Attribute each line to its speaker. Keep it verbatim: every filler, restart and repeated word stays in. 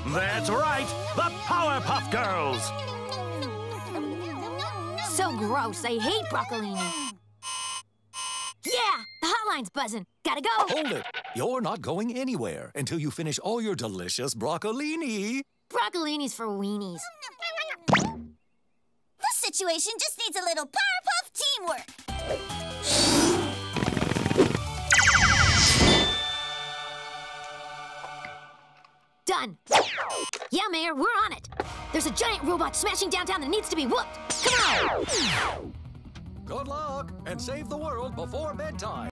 Speaker 1: That's right, the Powerpuff Girls!
Speaker 2: So gross, I hate broccolini. Yeah, the hotline's buzzing. Gotta go.
Speaker 3: Hold it. You're not going anywhere until you finish all your delicious broccolini.
Speaker 2: Broccolini's for weenies.
Speaker 4: This situation just needs a little Powerpuff teamwork.
Speaker 2: Done. Yeah, Mayor, we're on it. There's a giant robot smashing downtown that needs to be whooped. Come on!
Speaker 3: Good luck, and save the world before bedtime.